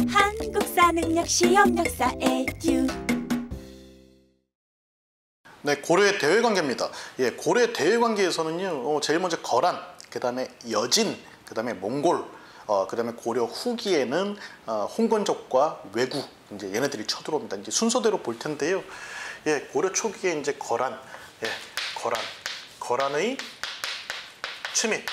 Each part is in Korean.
한국사 능력 시험 역사 에듀. 네, 고려의 대외관계입니다. 예, 고려의 대외관계에서는요, 제일 먼저 거란, 그 다음에 여진, 그 다음에 몽골, 그 다음에 고려 후기에는 홍건적과 왜구, 이제 얘네들이 쳐들어옵니다. 이제 순서대로 볼 텐데요. 예, 고려 초기에 이제 거란, 예, 거란의 침입.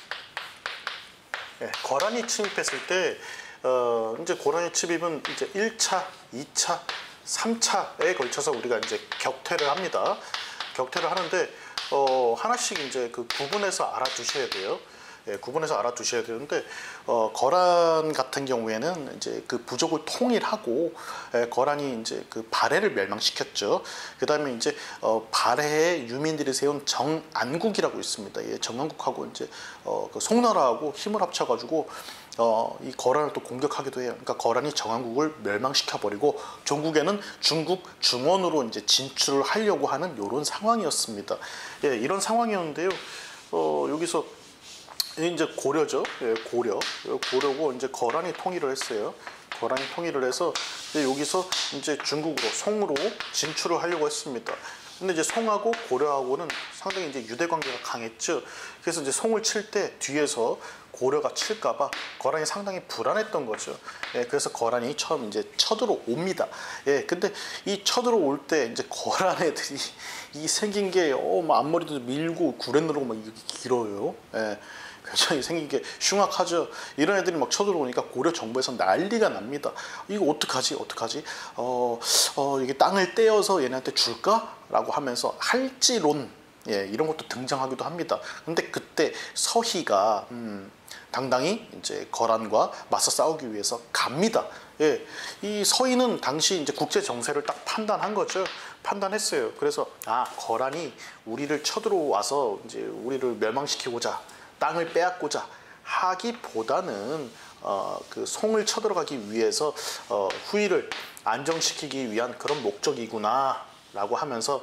예, 거란이 침입했을 때, 이제 고란의 침입은 이제 1차, 2차, 3차에 걸쳐서 우리가 이제 격퇴를 합니다. 격퇴를 하는데, 하나씩 이제 그 구분해서 알아두셔야 돼요. 예, 구분해서 알아두셔야 되는데, 거란 같은 경우에는 이제 그 부족을 통일하고, 거란이 이제 그 발해를 멸망시켰죠. 그 다음에 이제 발해의 유민들이 세운 정안국이라고 있습니다. 예, 정안국하고 이제 그 송나라하고 힘을 합쳐가지고 이 거란을 또 공격하기도 해요. 그러니까 거란이 정안국을 멸망시켜버리고 종국에는 중국 중원으로 이제 진출을 하려고 하는 이런 상황이었습니다. 예, 이런 상황이었는데요. 여기서 이제 고려죠. 예, 고려고 이제 거란이 통일을 했어요. 거란이 통일을 해서 이제 여기서 이제 중국으로 송으로 진출을 하려고 했습니다. 근데 이제 송하고 고려하고는 상당히 이제 유대 관계가 강했죠. 그래서 이제 송을 칠 때 뒤에서 고려가 칠까봐 거란이 상당히 불안했던 거죠. 예, 그래서 거란이 처음 이제 쳐들어옵니다. 예, 근데 이 쳐들어올 때 이제 거란 애들이 이 생긴 게 앞머리도 밀고 구레느라고 막 이렇게 길어요. 예. 굉장히 생긴 게 흉악하죠. 이런 애들이 막 쳐들어오니까 고려 정부에서 난리가 납니다. 이거 어떡하지? 이게 땅을 떼어서 얘네한테 줄까? 라고 하면서 할지론, 예, 이런 것도 등장하기도 합니다. 근데 그때 서희가 당당히 이제 거란과 맞서 싸우기 위해서 갑니다. 예, 이 서희는 당시 이제 국제 정세를 딱 판단한 거죠. 판단했어요. 그래서 거란이 우리를 쳐들어와서 이제 우리를 멸망시키고자, 땅을 빼앗고자 하기보다는 그 송을 쳐들어가기 위해서 후위를 안정시키기 위한 그런 목적이구나 라고 하면서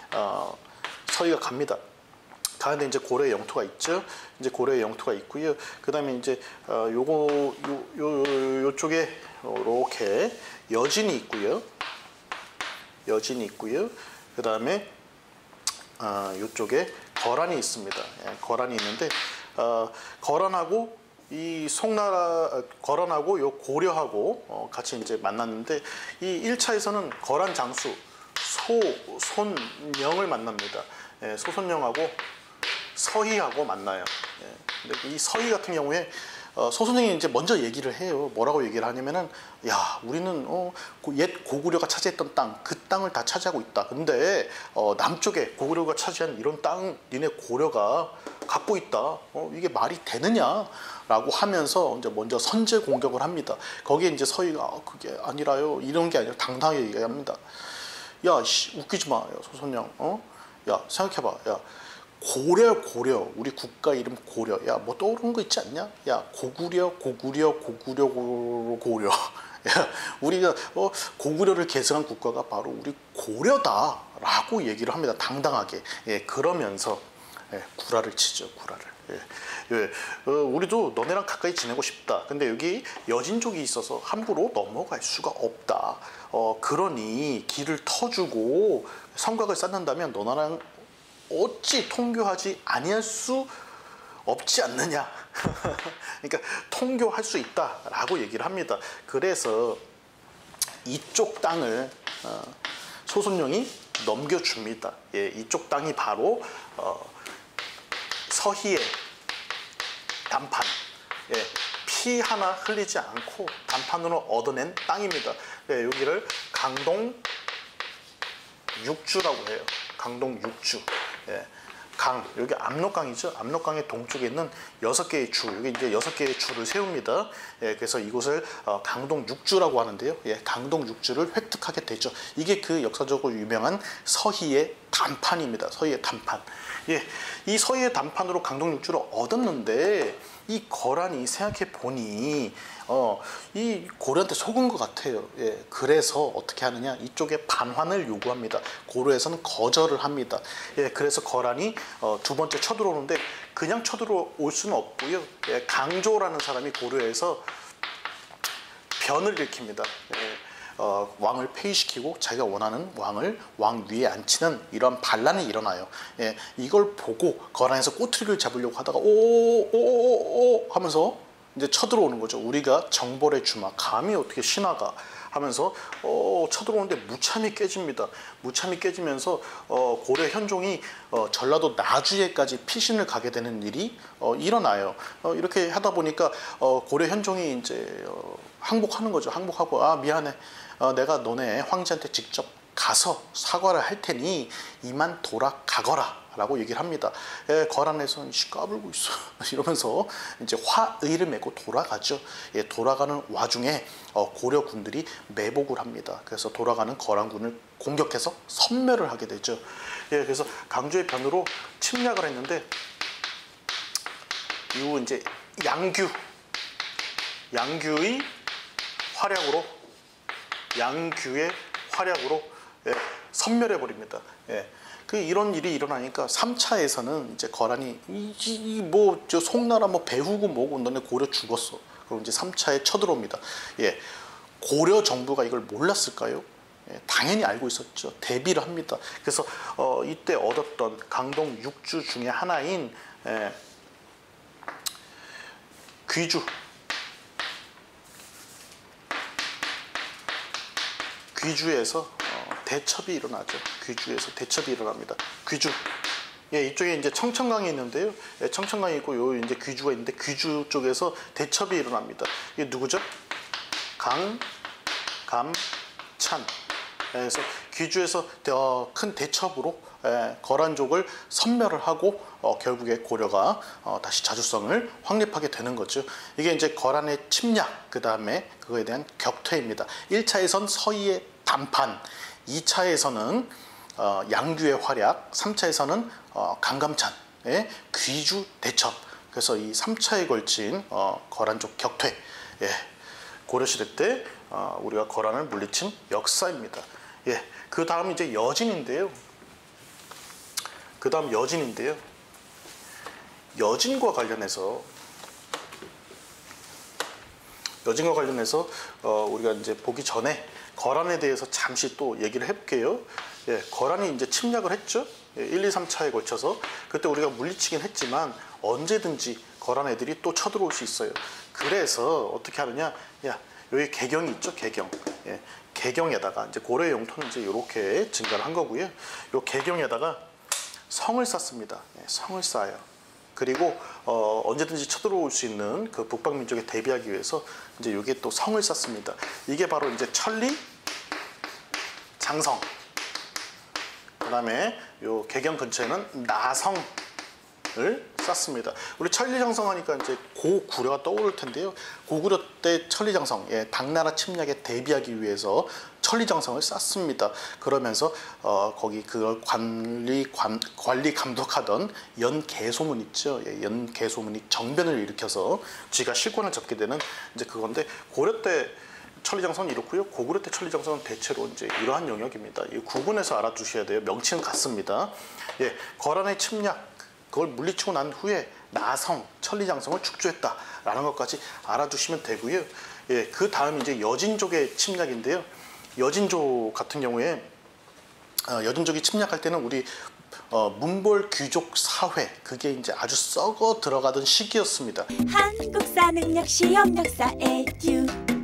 서희가 갑니다. 가는데 이제 고려의 영토가 있죠. 이제 고려의 영토가 있고요. 그 다음에 이제 요쪽에 이렇게 여진이 있고요. 그 다음에 요쪽에 거란이 있습니다. 예, 거란이 있는데 거란하고 이 송나라, 거란하고 요 고려하고 같이 이제 만났는데, 이 1차에서는 거란 장수 소손영을 만납니다. 예, 소손영하고 서희하고 만나요. 예, 근데 이 서희 같은 경우에 소손영이 이제 먼저 얘기를 해요. 뭐라고 얘기를 하냐면은, 야, 우리는 옛 고구려가 차지했던 땅, 그 땅을 다 차지하고 있다. 근데 남쪽에 고구려가 차지한 이런 땅 니네 고려가 갖고 있다. 이게 말이 되느냐? 라고 하면서 이제 먼저 선제 공격을 합니다. 거기에 이제 서희가 그게 아니라요. 이런 게 아니라 당당하게 얘기합니다. 야, 웃기지 마, 야, 소손영. 야, 생각해봐. 야, 고려, 우리 국가 이름 고려. 야, 뭐 떠오르는 거 있지 않냐? 야, 고구려. 야, 우리가 고구려를 개성한 국가가 바로 우리 고려다라고 얘기를 합니다. 당당하게. 예, 그러면서 구라를 치죠, 구라를. 예, 우리도 너네랑 가까이 지내고 싶다. 근데 여기 여진족이 있어서 함부로 넘어갈 수가 없다. 그러니 길을 터주고 성곽을 쌓는다면 너나랑 어찌 통교하지 아니할 수 없지 않느냐. 그러니까 통교할 수 있다라고 얘기를 합니다. 그래서 이쪽 땅을 소손영이 넘겨줍니다. 예, 이쪽 땅이 바로 서희의 단판, 예, 피 하나 흘리지 않고 단판으로 얻어낸 땅입니다. 예, 여기를 강동 육주라고 해요. 강동 육주. 예, 여기 압록강이죠. 압록강의 동쪽에 있는 6개의 주, 여기 이제 6개의 주를 세웁니다. 예, 그래서 이곳을 강동 육주라고 하는데요. 예, 강동 육주를 획득하게 되죠. 이게 그 역사적으로 유명한 서희의 단판입니다. 서희의 단판. 예, 이 서희의 단판으로 강동 육주를 얻었는데, 이 거란이 생각해 보니 이 고려한테 속은 것 같아요. 예, 그래서 어떻게 하느냐, 이쪽에 반환을 요구합니다. 고려에서는 거절을 합니다. 예, 그래서 거란이 두 번째 쳐들어오는데 그냥 쳐들어올 수는 없고요. 예, 강조라는 사람이 고려에서 변을 일으킵니다. 왕을 폐위시키고 자기가 원하는 왕을 왕 위에 앉히는 이런 반란이 일어나요. 이걸 보고 거란에서 꼬투리를 잡으려고 하다가 오오오오 하면서 이제 쳐들어오는 거죠. 우리가 정벌의 주마, 감히 어떻게 신하가 하면서 쳐들어오는데 무참히 깨집니다. 무참히 깨지면서 고려 현종이 전라도 나주에까지 피신을 가게 되는 일이 일어나요. 이렇게 하다 보니까 고려 현종이 이제 항복하는 거죠. 항복하고 미안해. 내가 너네 황제한테 직접 가서 사과를 할 테니 이만 돌아가거라 라고 얘기를 합니다. 거란에서는 까불고 있어 이러면서 이제 화의를 메고 돌아가죠. 돌아가는 와중에 고려 군들이 매복을 합니다. 그래서 돌아가는 거란군을 공격해서 섬멸을 하게 되죠. 그래서 강주의 변으로 침략을 했는데 이후 이제 양규의 활약으로 섬멸해 버립니다. 이런 일이 일어나니까 3차에서는 이제 거란이 저 송나라 배후고 뭐고 너네 고려 죽었어. 그럼 이제 3차에 쳐들어옵니다. 고려 정부가 이걸 몰랐을까요? 당연히 알고 있었죠. 대비를 합니다. 그래서 이때 얻었던 강동 6주 중에 하나인 귀주에서 대첩이 일어나죠. 귀주에서 대첩이 일어납니다. 귀주. 이쪽에 이제 청천강이 있는데요. 청천강이 있고 요 이제 귀주가 있는데 귀주 쪽에서 대첩이 일어납니다. 이게 누구죠? 강감찬. 그래서 귀주에서 큰 대첩으로 거란족을 섬멸을 하고 결국에 고려가 다시 자주성을 확립하게 되는 거죠. 이게 이제 거란의 침략, 그 다음에 그거에 대한 격퇴입니다. 1차에선 서희의 단판, 2차에서는 양규의 활약, 3차에서는 강감찬의 귀주 대첩. 그래서 이 3차에 걸친 거란족 격퇴, 고려시대 때 우리가 거란을 물리친 역사입니다. 그 다음 이제 여진인데요. 여진과 관련해서 우리가 이제 보기 전에 거란에 대해서 잠시 또 얘기를 해볼게요. 거란이 이제 침략을 했죠. 1, 2, 3차에 걸쳐서. 그때 우리가 물리치긴 했지만 언제든지 거란 애들이 또 쳐들어올 수 있어요. 그래서 어떻게 하느냐? 여기 개경이 있죠, 개경. 개경에다가 이제 고려의 영토는 이제 이렇게 증가를 한 거고요. 요 개경에다가 성을 쌓습니다. 성을 쌓아요. 그리고 언제든지 쳐들어올 수 있는 그 북방민족에 대비하기 위해서 이제 여기에 또 성을 쌓습니다. 이게 바로 이제 천리 장성. 그다음에 요 개경 근처에는 나성을 쌓습니다. 우리 천리장성 하니까 이제 고구려가 떠오를 텐데요. 고구려 때 천리장성, 당나라 침략에 대비하기 위해서 천리장성을 쌓습니다. 그러면서 거기 그걸 관리 감독하던 연개소문 있죠. 연개소문이 정변을 일으켜서 쥐가 실권을 잡게 되는 이제 그건데, 고려 때 천리장성은 이렇고요. 고구려 때 천리장성은 대체로 이제 이러한 영역입니다. 이 구분해서 알아두셔야 돼요. 명칭은 같습니다. 거란의 침략, 그걸 물리치고 난 후에 나성, 천리장성을 축조했다라는 것까지 알아두시면 되고요. 그 다음 이제 여진족의 침략인데요. 여진족 같은 경우에 여진족이 침략할 때는 우리 문벌 귀족 사회, 그게 이제 아주 썩어 들어가던 시기였습니다. 한국사 능력 시험 역사 에듀